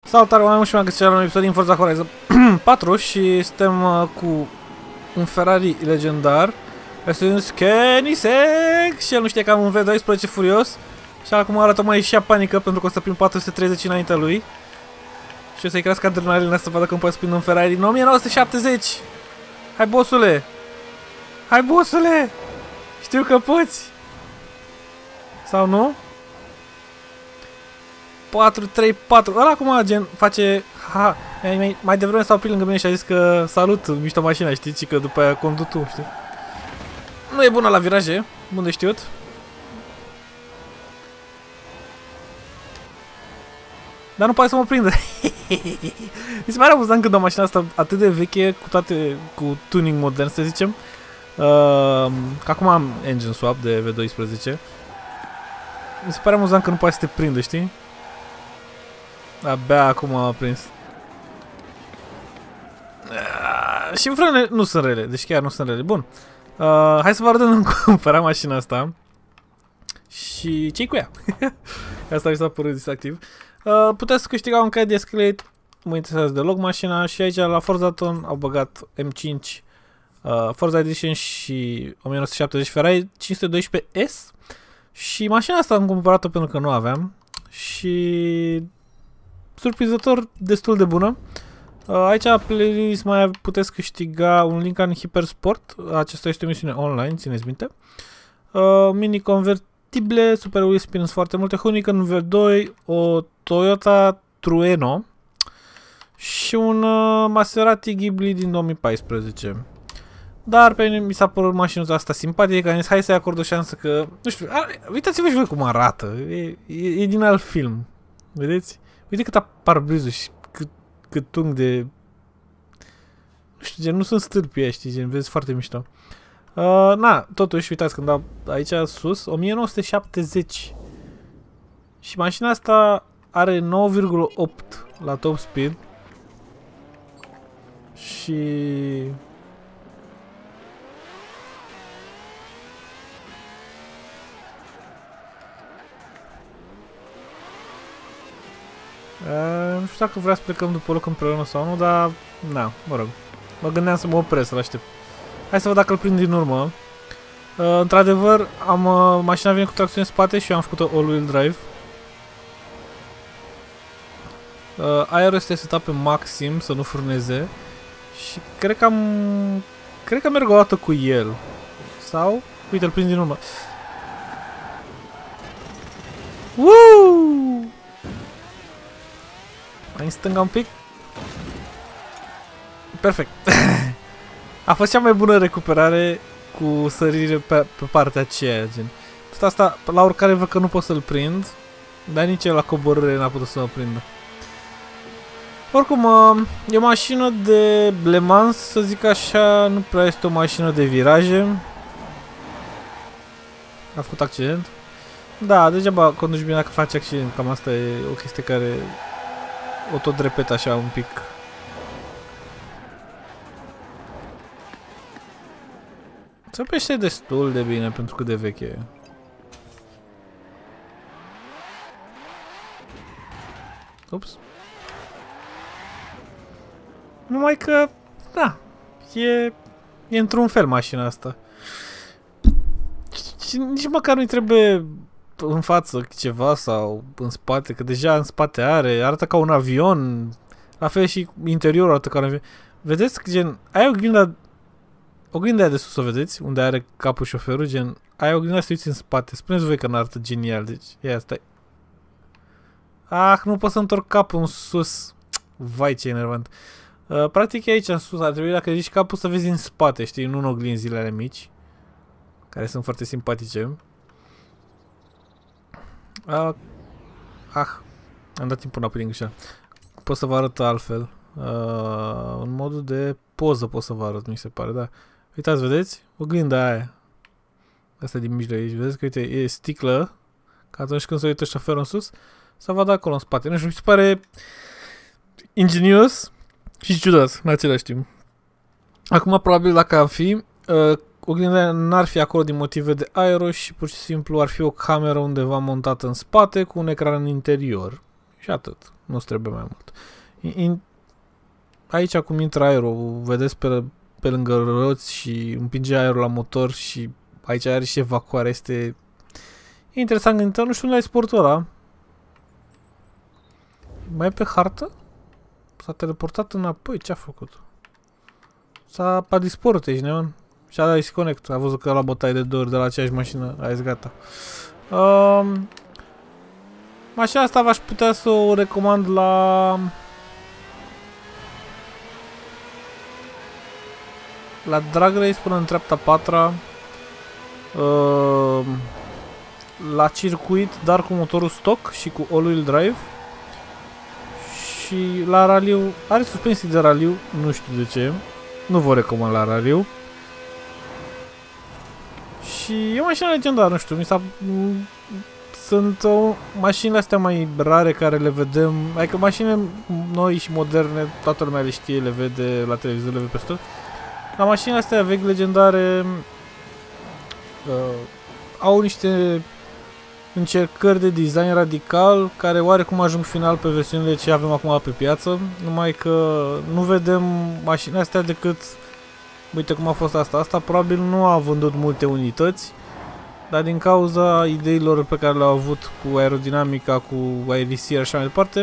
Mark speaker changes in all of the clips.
Speaker 1: Salutare oameni și m-am găsit la un episod din Forza Horizon 4 și suntem cu un Ferrari legendar. Este un Koenigsegg și el nu știe că am un V12 furios. Și acum arată mai și panică pentru că o să prind 430 înaintea lui. Și o să-i crească adrenalina să vadă că îmi poate prinde un Ferrari din 1970. Hai bossule! Hai bossule! Știu că poți! Sau nu? 4, 3, 4. Ăla acum gen face... Ha, mai devreme s-a oprit lângă mine și a zis că salut, mișto mașina, știi? Și că după aia conduc tu, știi? Nu e bună la viraje, bun de știut. Dar nu poate să mă prindă. Mi se pare amuzant când o mașină asta atât de veche, cu tuning modern, să zicem. Că acum am engine swap de V12. Mi se pare amuzant că nu poate să te prindă, știi? Abia acum am prins. Și frânele nu sunt rele, deci chiar nu sunt rele. Bun. Hai să vă arăt cum cumpăra mașina asta. Și ce-i cu ea? Asta mi s-a părut distractiv. Puteți câștiga un cai de Escalade. Mă interesează deloc mașina. Și aici la Forzaton au băgat M5 Forza Edition și 1970 Ferrari 512S. Și mașina asta am cumpărat-o pentru că nu aveam. Și surprinzător destul de bună. Aici la playlist mai puteți câștiga un link în Hypersport. Acesta este o misiune online, țineți minte. Mini convertible, Super Wheel Spins, foarte multe, Hunican V2, o Toyota Trueno și un Maserati Ghibli din 2014. Dar pe mine mi s-a părut mașinuța asta simpatică, am zis hai să-i acord o șansă că... Nu știu, uitați-vă și voi cum arată, e din alt film, vedeți? Uite cât parbrizul și cât tung de... Nu știu, gen, nu sunt stâlpi ăia, știi, gen, vezi, foarte mișto. Na, totuși, uitați, când dau aici sus, 1970. Și mașina asta are 9,8 la top speed. Și... nu știu dacă vrea să plecăm după loc împreună sau nu, dar... Na, mă rog. Mă gândeam să mă opresc, să-l aștept. Hai să văd dacă îl prind din urmă. Într-adevăr, mașina vine cu tracțiune în spate și eu am făcut-o all-wheel drive. Aerul este setat pe maxim, să nu furneze. Și cred că merg o dată cu el. Sau... Uite, îl prind din urmă. Woo! Mai în stânga un pic. Perfect. A fost cea mai bună recuperare cu sărire pe partea aceea, gen. Tot asta, la oricare văd că nu pot să-l prind, dar nici el la coborâre n-a putut să mă prindă. Oricum, e o mașină de Le Mans, să zic așa, nu prea este o mașină de viraje. A făcut accident. Da, degeaba conduci bine dacă faci accident, cam asta e o chestie care o tot repet așa un pic. Se oprește destul de bine pentru cât de veche e. Ups. Numai că, da, e într-un fel mașina asta. Și nici măcar nu-i trebuie în față ceva sau în spate, că deja în spate arată ca un avion. La fel și interiorul arată ca un avion. Vedeți, gen, ai oglinda aia de sus, o vedeți? Unde are capul șoferul, gen, ai oglinda să uiți în spate. Spuneți voi că n-arată genial, deci, ia stai. Nu pot să întorc capul în sus. Vai, ce enervant. Practic e aici în sus, ar trebui dacă ridici capul să vezi în spate, știi, nu în oglinzile alea mici. Care sunt foarte simpatice. Am dat timpul înapoi din greșeală. Pot să vă arăt altfel. În modul de poză pot să vă arăt, mi se pare, da. Uitați, vedeți? Oglinda aia. Asta din mijloc aici, vedeți că, uite, e sticlă. Că atunci când se uită șoferul în sus, să vadă acolo în spate. Nu știu, mi se pare ingenios și ciudat în același timp. Acum, probabil, dacă am fi, oglinda n-ar fi acolo din motive de aero și pur și simplu ar fi o cameră undeva montată în spate cu un ecran în interior. Și atât. Nu-ți trebuie mai mult. Aici cum intră aerul, vedeți pe lângă roți și împinge aerul la motor și aici are și evacuare, este interesant gândit, nu știu unde ai sportul ăla. Mai e pe hartă? S-a teleportat înapoi, ce-a făcut? S-a dispărut, ești neon? Și a disconnect, a văzut că la bătaie de 2 ori de la aceeași mașină, a zis gata. Mașina asta v-aș putea să o recomand la Drag Race până în treapta 4-a, la circuit, dar cu motorul stock și cu all-wheel drive. Și la raliu, are suspensii de raliu, nu știu de ce, nu vă recomand la raliu. Și e o mașină legendară, nu știu, sunt mașinile astea mai rare care le vedem, adică mașini noi și moderne, toată lumea le știe, le vede la televizor, le vede peste tot. La mașinile astea vechi legendare au niște încercări de design radical care oarecum ajung final pe versiunile ce avem acum pe piață, numai că nu vedem mașinile astea decât, uite cum a fost asta probabil nu a vândut multe unități, dar din cauza ideilor pe care le-au avut cu aerodinamica, cu aerisire și așa mai departe,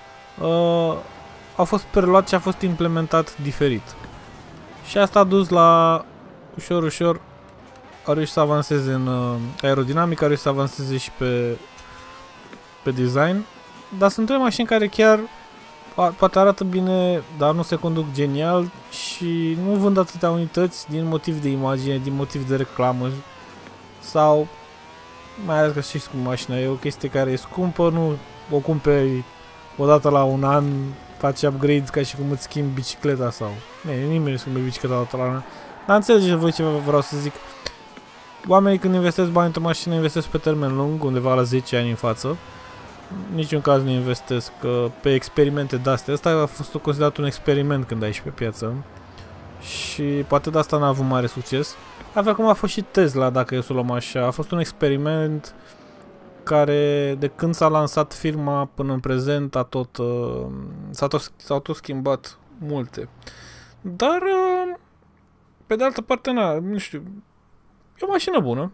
Speaker 1: a fost preluat și a fost implementat diferit. Și asta a dus la ușor a reușit să avanseze în aerodinamică, a reușit să avanseze și pe design. Dar sunt trei mașini care chiar poate arată bine, dar nu se conduc genial și nu vând atâtea unități din motiv de imagine, din motiv de reclamă sau mai ales că știți cum mașina e o chestie care e scumpă, nu o cumperi odată la un an, faci upgrades ca și cum îți schimbi bicicleta sau... nimeni nu schimbi bicicleta odată la un an. Dar înțelegeți voi ce vreau să zic. Oamenii când investesc bani într-o mașină, investesc pe termen lung, undeva la 10 ani în față. În niciun caz nu investesc pe experimente de-astea. Asta a fost considerat un experiment când ai ieșit pe piață. Și poate de asta n-a avut mare succes. La fel cum a fost și Tesla, dacă e să o luăm așa. A fost un experiment care, de când s-a lansat firma până în prezent, s-au tot schimbat multe. Dar, pe de altă parte, nu știu, e o mașină bună.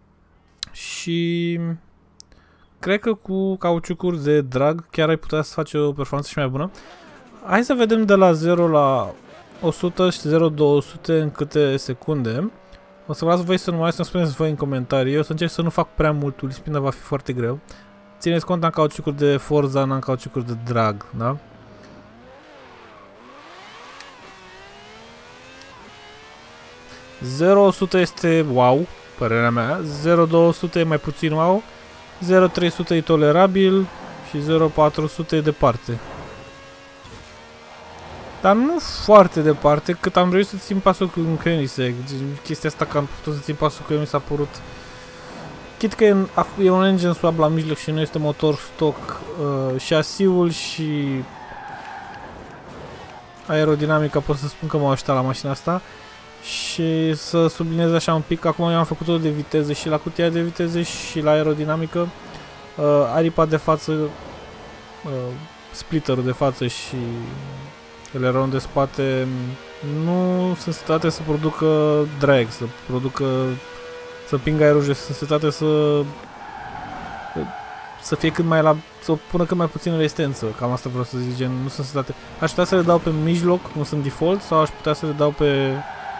Speaker 1: Și cred că cu cauciucuri de drag chiar ai putea să faci o performanță și mai bună. Hai să vedem de la 0 la 100 și 0-200 în câte secunde. O să vreau voi să nu spuneți voi în comentarii. Eu o să încerc să nu fac prea mult ulspin, dar va fi foarte greu. Țineți cont, am cauciucuri de Forza, n-am cauciucuri de drag, da? ...0-100 este wow, părerea mea, 0-200 e mai puțin wow, 0-300 e tolerabil și 0-400 e departe. Dar nu foarte departe, cât am reușit să țin pasul cu un Koenigsegg. Chestia asta că am putut să țin pasul cu el mi s-a părut... Chit că e un engine swap la mijloc și nu este motor stock, șasiul și aerodinamica pot să spun că m-au ajutat la mașina asta. Și să subliniez așa un pic, acum eu am făcut-o de viteză și la cutia de viteză și la aerodinamică. Aripa de față, splitterul de față și eleronul de spate nu sunt setate să producă drag, să împingă aerul jos, sunt setate să fie cât mai să pună cât mai puțină rezistență, cam asta vreau să zic, gen, nu sunt setate. Aș putea să le dau pe mijloc, nu sunt default, sau aș putea să le dau pe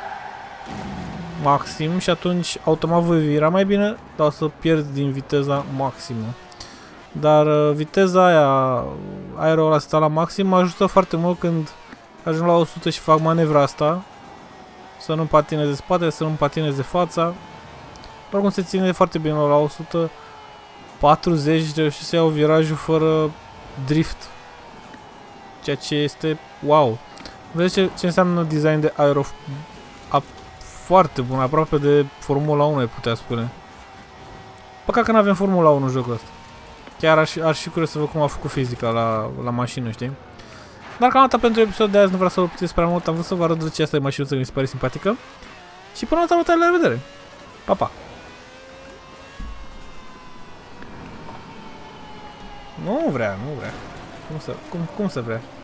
Speaker 1: maxim și atunci automat voi vira mai bine, dar o să pierd din viteza maximă. Dar viteza aia, aerul ăla sta la maxim, mă ajută foarte mult când ajung la 100 și fac manevra asta. Să nu patineze spatele, să nu patineze fața. Oricum se ține foarte bine la 140, reușesc să iau virajul fără drift. Ceea ce este wow. Vedeți ce înseamnă design de aero foarte bun, aproape de Formula 1 ai putea spune. Păcat că nu avem Formula 1 în jocul ăsta. Chiar aș fi curios să văd cum a făcut fizica la mașină, știi? Dar cam atât pentru episodul de azi, nu vreau să vă plătesc prea mult, am vrut să vă arăt de ce asta e mașinuță, mi se pare simpatică. Și până la data, la revedere! Pa, pa! Nu vrea. Cum se vrea?